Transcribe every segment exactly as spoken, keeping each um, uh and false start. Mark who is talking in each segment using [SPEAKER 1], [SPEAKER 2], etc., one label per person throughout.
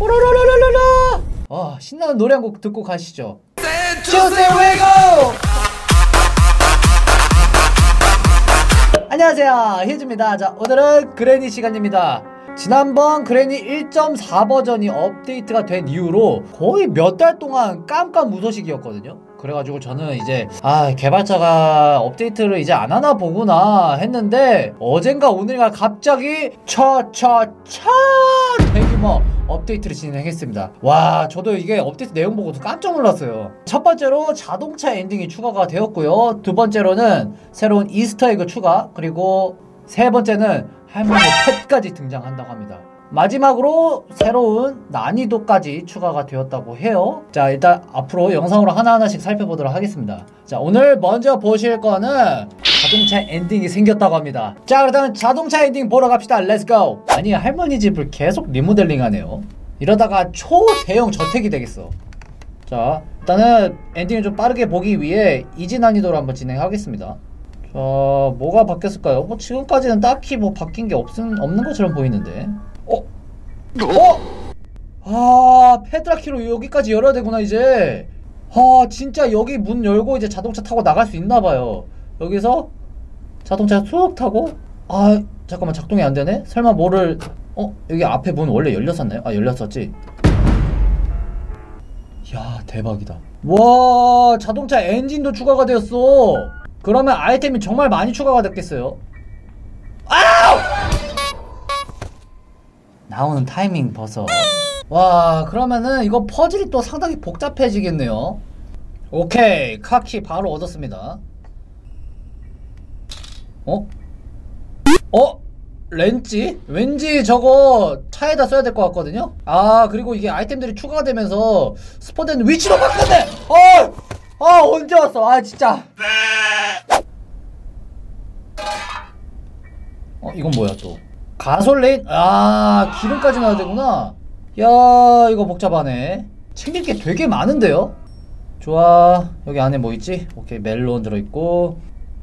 [SPEAKER 1] 오로로로로로로. 아, 신나는 노래 한 곡 듣고 가시죠. Tuesday we go. 안녕하세요, 휴즈입니다. 자, 오늘은 그래니 시간입니다. 지난번 그래니 일 점 사 버전이 업데이트가 된 이후로 거의 몇 달 동안 깜깜무소식이었거든요. 그래가지고 저는 이제 아, 개발자가 업데이트를 이제 안 하나 보구나 했는데 어젠가 오늘가 갑자기 차차차 대규모 업데이트를 진행했습니다. 와, 저도 이게 업데이트 내용 보고도 깜짝 놀랐어요. 첫 번째로 자동차 엔딩이 추가가 되었고요. 두 번째로는 새로운 이스터에그 추가, 그리고 세 번째는 할머니 펫까지 등장한다고 합니다. 마지막으로 새로운 난이도까지 추가가 되었다고 해요. 자, 일단 앞으로 영상으로 하나하나씩 살펴보도록 하겠습니다. 자, 오늘 먼저 보실 거는 자동차 엔딩이 생겼다고 합니다. 자, 그렇다면 자동차 엔딩 보러 갑시다. 렛츠고! 아니, 할머니 집을 계속 리모델링 하네요. 이러다가 초대형 저택이 되겠어. 자, 일단은 엔딩을 좀 빠르게 보기 위해 이지 난이도로 한번 진행하겠습니다. 자, 뭐가 바뀌었을까요? 뭐 지금까지는 딱히 뭐 바뀐 게 없은, 없는 것처럼 보이는데. 어? 어? 아, 페드라키로 여기까지 열어야 되구나 이제. 아, 진짜 여기 문 열고 이제 자동차 타고 나갈 수 있나봐요. 여기서 자동차 쑥 타고. 아, 잠깐만, 작동이 안 되네? 설마 뭐를. 어? 여기 앞에 문 원래 열렸었나요? 아, 열렸었지. 야, 대박이다. 와, 자동차 엔진도 추가가 되었어. 그러면 아이템이 정말 많이 추가가 됐겠어요. 아우! 나오는 타이밍 버섯. 와, 그러면은 이거 퍼즐이 또 상당히 복잡해지겠네요. 오케이, 카키 바로 얻었습니다. 어? 어? 렌치? 왠지 저거 차에다 써야 될 것 같거든요? 아, 그리고 이게 아이템들이 추가가 되면서 스폰된 위치로 바뀌었네! 어! 아, 언제 왔어? 아, 진짜. 어, 이건 뭐야 또? 가솔린? 아, 기름까지 넣어야 되구나. 야, 이거 복잡하네. 챙길 게 되게 많은데요? 좋아. 여기 안에 뭐 있지? 오케이, 멜론 들어있고.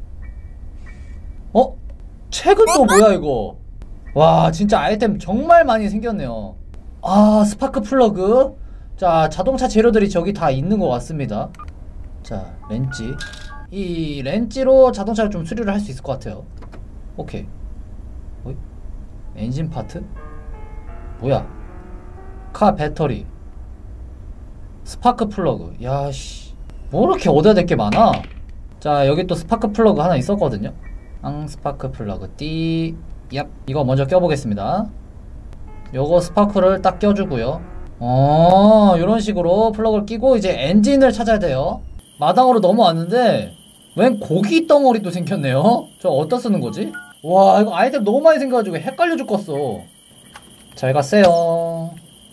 [SPEAKER 1] 어? 책은 또 뭐야 이거? 와, 진짜 아이템 정말 많이 생겼네요. 아, 스파크 플러그. 자, 자동차 재료들이 저기 다 있는 것 같습니다. 자, 렌치. 이 렌치로 자동차를 좀 수리를 할 수 있을 것 같아요. 오케이. 어이? 엔진 파트? 뭐야? 카 배터리, 스파크 플러그. 야씨, 뭐 이렇게 얻어야 될 게 많아. 자, 여기 또 스파크 플러그 하나 있었거든요. 앙, 스파크 플러그 띠. 얍, 이거 먼저 껴보겠습니다. 요거 스파크를 딱 껴주고요. 어, 요런 식으로 플러그를 끼고 이제 엔진을 찾아야 돼요. 마당으로 넘어왔는데 웬 고기 덩어리도 생겼네요. 저 어디다 쓰는 거지? 와, 이거 아이템 너무 많이 생겨가지고 헷갈려 죽겠어. 잘 갔어요.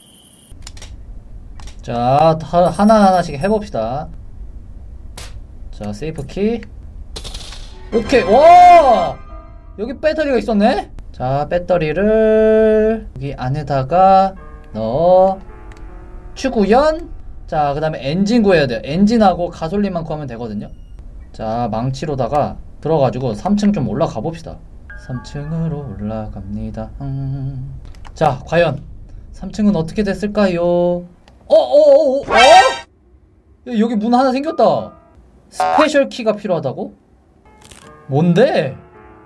[SPEAKER 1] 자, 하나하나씩 해봅시다. 자, 세이프 키. 오케이. 와, 여기 배터리가 있었네. 자, 배터리를 여기 안에다가 넣어 주구연. 자, 그 다음에 엔진 구해야 돼요. 엔진하고 가솔린만 구하면 되거든요. 자, 망치로다가 들어가지고 삼 층 좀 올라가 봅시다. 삼 층으로 올라갑니다. 음. 자, 과연 삼 층은 어떻게 됐을까요? 어어어어 어? 어? 여기 문 하나 생겼다. 스페셜 키가 필요하다고? 뭔데?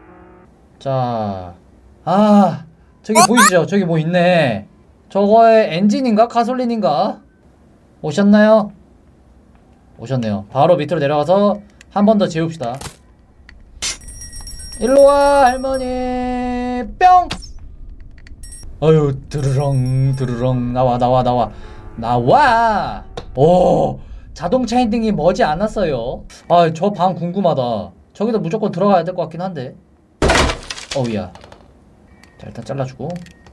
[SPEAKER 1] 자, 아, 저기 보이시죠? 저기 뭐 있네. 저거의 엔진인가? 가솔린인가? 오셨나요? 오셨네요. 바로 밑으로 내려가서 한 번 더 재웁시다. 일로와 할머니. 뿅. 아유, 드르렁 드르렁. 나와 나와 나와 나와. 오, 자동차 엔딩이 머지 않았어요. 아, 저 방 궁금하다. 저기도 무조건 들어가야 될 것 같긴 한데. 어우야. 자, 일단 잘라주고.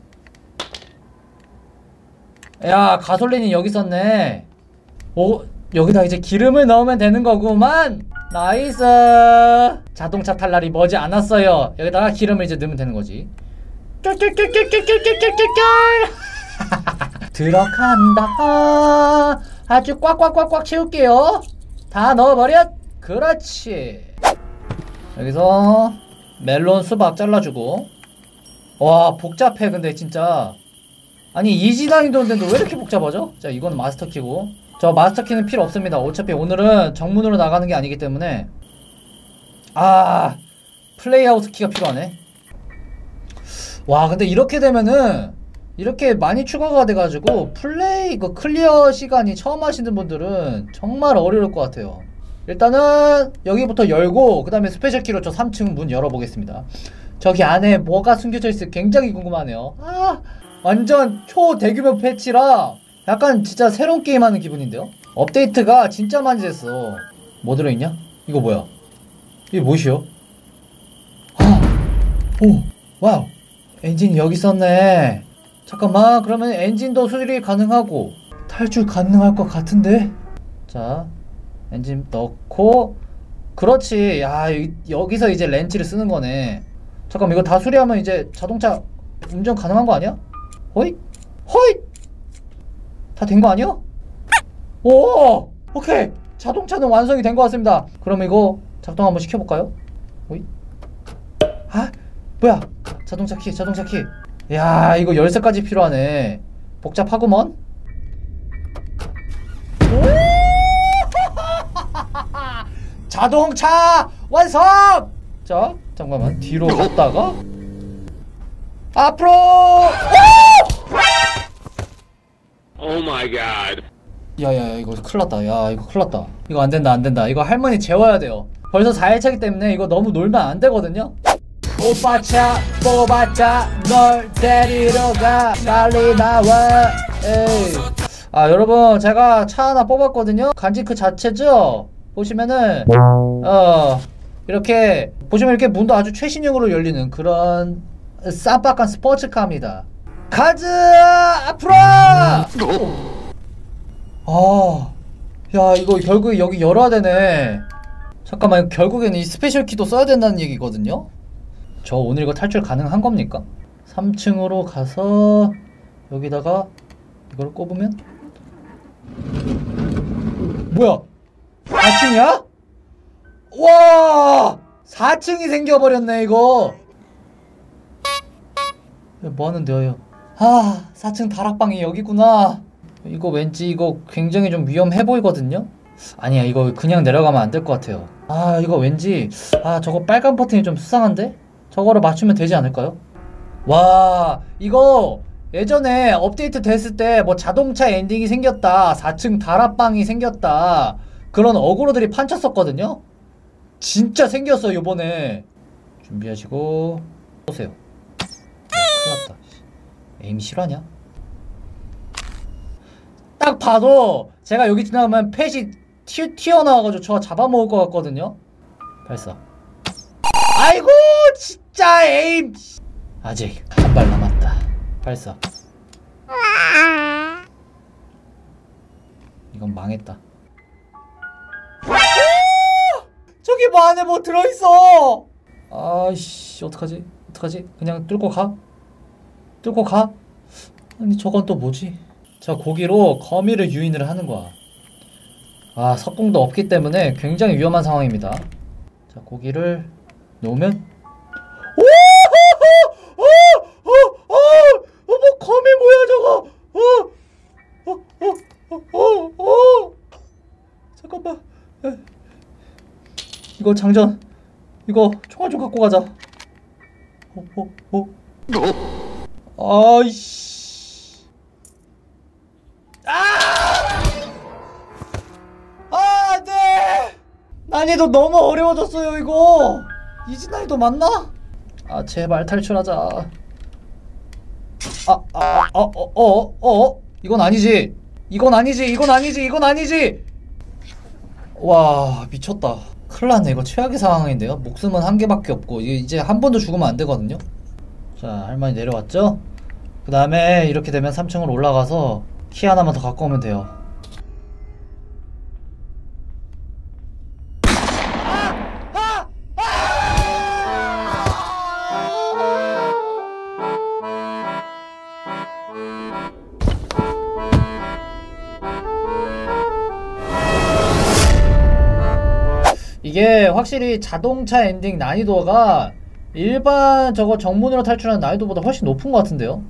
[SPEAKER 1] 야, 가솔린이 여기 있었네. 오, 여기다 이제 기름을 넣으면 되는 거구만. 나이스. 자동차 탈 날이 머지 않았어요. 여기다가 기름을 이제 넣으면 되는 거지. 들어간다. 아주 꽉꽉꽉꽉 채울게요. 다 넣어버려. 그렇지. 여기서 멜론 수박 잘라주고. 와, 복잡해 근데 진짜. 아니 이지 난이도인데 왜 이렇게 복잡하죠? 자 이건 마스터 키고 저 마스터 키는 필요 없습니다. 어차피 오늘은 정문으로 나가는 게 아니기 때문에. 아 플레이아웃 키가 필요하네. 와 근데 이렇게 되면은 이렇게 많이 추가가 돼가지고 플레이 그 클리어 시간이 처음 하시는 분들은 정말 어려울 것 같아요. 일단은 여기부터 열고 그 다음에 스페셜 키로 저 삼 층 문 열어보겠습니다. 저기 안에 뭐가 숨겨져 있을지 굉장히 궁금하네요. 아 완전 초대규모 패치라 약간 진짜 새로운 게임 하는 기분인데요. 업데이트가 진짜 많이 됐어. 뭐 들어있냐? 이거 뭐야? 이게 무엇이요? 아, 오, 와우. 엔진이 여기 있었네. 잠깐만, 그러면 엔진도 수리 가능하고 탈출 가능할 것 같은데? 자, 엔진 넣고 그렇지. 야, 여기, 여기서 이제 렌치를 쓰는 거네. 잠깐만, 이거 다 수리하면 이제 자동차 운전 가능한 거 아니야? 호잇? 호잇! 다 된 거 아니야? 오! 오케이! 자동차는 완성이 된 것 같습니다. 그럼 이거 작동 한번 시켜볼까요? 호잇? 아! 뭐야? 자동차 키, 자동차 키. 야, 이거 열쇠까지 필요하네. 복잡하구먼? 자동차 완성! 자, 잠깐만. 뒤로 갔다가 앞으로!
[SPEAKER 2] 오 마이 갓.
[SPEAKER 1] 야야야 이거 큰일 났다. 야 이거 큰일 났다. 이거 안 된다 안 된다. 이거 할머니 재워야 돼요. 벌써 사 일차기 때문에 이거 너무 놀면 안 되거든요. 오빠차 뽑았자 널 데리러 가 빨리 나와. 에이. 아 여러분 제가 차 하나 뽑았거든요. 간지 그 자체죠. 보시면은 어 이렇게 보시면 이렇게 문도 아주 최신형으로 열리는 그런 쌈박한 스포츠카입니다. 가자 앞으로. 아, 야 이거 결국에 여기 열어야 되네. 잠깐만 결국에는 이 스페셜 키도 써야 된다는 얘기거든요. 저 오늘 이거 탈출 가능한 겁니까? 삼 층으로 가서 여기다가 이걸 꼽으면 뭐야? 사 층이야? 와! 사 층이 생겨버렸네 이거. 뭐 하는데요? 아, 사 층 다락방이 여기구나. 이거 왠지 이거 굉장히 좀 위험해 보이거든요? 아니야 이거 그냥 내려가면 안 될 것 같아요. 아 이거 왠지 아 저거 빨간 버튼이 좀 수상한데? 저거를 맞추면 되지 않을까요? 와 이거 예전에 업데이트 됐을 때 뭐 자동차 엔딩이 생겼다, 사 층 다락방이 생겼다 그런 어그로들이 판쳤었거든요? 진짜 생겼어 요번에. 준비하시고 보세요. 야, 큰일났다. 에임 실화냐? 딱 봐도 제가 여기 지나가면 펫이 튀, 튀어나와가지고 저 잡아먹을 것 같거든요? 발사. 아이고 진짜 에임. 아직 한 발 남았다. 발사. 이건 망했다. 저기 뭐 안에 뭐 들어있어. 아이씨 어떡하지 어떡하지. 그냥 뚫고 가? 뚫고 가? 아니 저건 또 뭐지? 자 고기로 거미를 유인을 하는 거야. 아 석궁도 없기 때문에 굉장히 위험한 상황입니다. 자 고기를 놓으면 오오오오오오뭐 거미 뭐야 저거. 오오오오오 잠깐만. 에. 이거 장전 이거 총알 좀 갖고 가자. 오오오 아이씨. 아! 아, 네! 난이도 너무 어려워졌어요, 이거! 이지 난이도 맞나? 아, 제발 탈출하자. 아, 아, 아, 어, 어, 어, 어? 이건 아니지. 이건 아니지, 이건 아니지, 이건 아니지! 와, 미쳤다. 큰일 났네, 이거 최악의 상황인데요? 목숨은 한 개밖에 없고, 이제 한 번도 죽으면 안 되거든요? 자, 할머니 내려왔죠? 그 다음에 이렇게 되면 삼 층으로 올라가서 키 하나만 더 갖고 오면 돼요. 이게 확실히 자동차 엔딩 난이도가 일반 저거 정문으로 탈출하는 난이도보다 훨씬 높은 것 같은데요?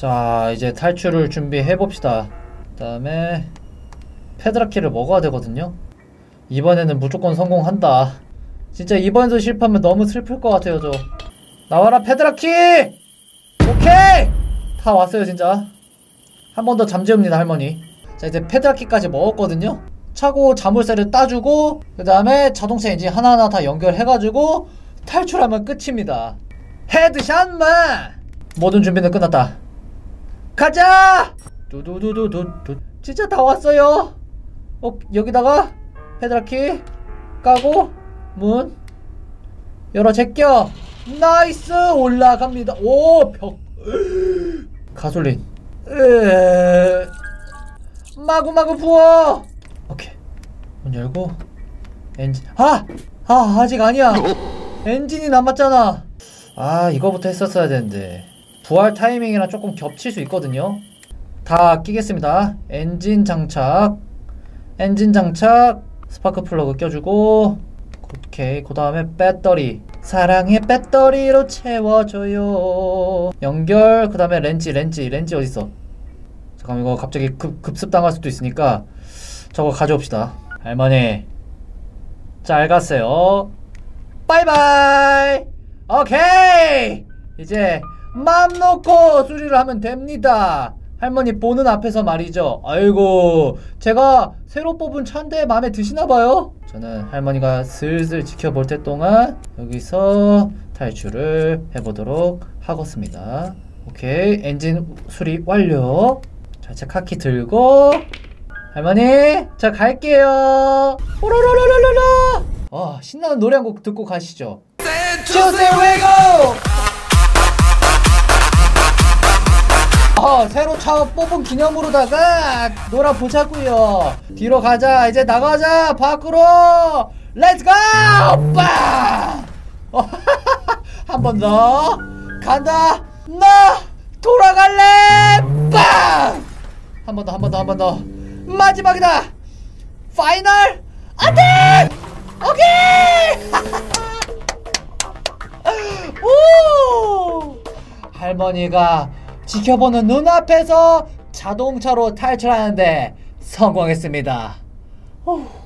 [SPEAKER 1] 자, 이제 탈출을 준비해 봅시다. 그 다음에 페드라키를 먹어야 되거든요. 이번에는 무조건 성공한다. 진짜 이번에도 실패하면 너무 슬플 것 같아요. 저 나와라 페드라키! 오케이! 다 왔어요 진짜. 한 번 더 잠재웁니다 할머니. 자, 이제 페드라키까지 먹었거든요. 차고 자물쇠를 따주고 그 다음에 자동차 엔진 하나하나 다 연결해가지고 탈출하면 끝입니다. 헤드샷만! 모든 준비는 끝났다. 가자! 두두두두두두. 진짜 다 왔어요. 어, 여기다가 페드라키 까고 문 열어 제껴. 나이스! 올라갑니다. 오, 벽. 가솔린. 으... 마구마구 부어. 오케이. 문 열고 엔진. 아! 아, 아직 아니야. 엔진이 남았잖아. 아, 이거부터 했었어야 되는데. 부활 타이밍이랑 조금 겹칠 수 있거든요. 다 끼겠습니다. 엔진 장착, 엔진 장착, 스파크 플러그 껴주고. 오케이. 그 다음에 배터리. 사랑의 배터리로 채워줘요. 연결. 그 다음에 렌치, 렌치, 렌치 어딨어? 잠깐만, 이거 갑자기 급, 급습당할 수도 있으니까 저거 가져옵시다. 할머니 잘 갔어요. 바이바이. 오케이. 이제 맘 놓고 수리를 하면 됩니다. 할머니 보는 앞에서 말이죠. 아이고, 제가 새로 뽑은 차인데 마음에 드시나봐요. 저는 할머니가 슬슬 지켜볼 때 동안 여기서 탈출을 해보도록 하겠습니다. 오케이. 엔진 수리 완료. 자, 제 카키 들고 할머니 자 갈게요. 오로로로로로로. 아, 신나는 노래 한 곡 듣고 가시죠. 조세 웨고. 어, 새로 차 뽑은 기념으로다가 놀아보자구요. 뒤로 가자. 이제 나가자 밖으로. 렛츠고! 빵! 어, 한 번 더 간다. 나 돌아갈래. 빵! 한 번 더, 한 번 더, 한 번 더. 마지막이다. 파이널 안돼. 오케이. 오! 할머니가 지켜보는 눈앞에서 자동차로 탈출하는데 성공했습니다. 오.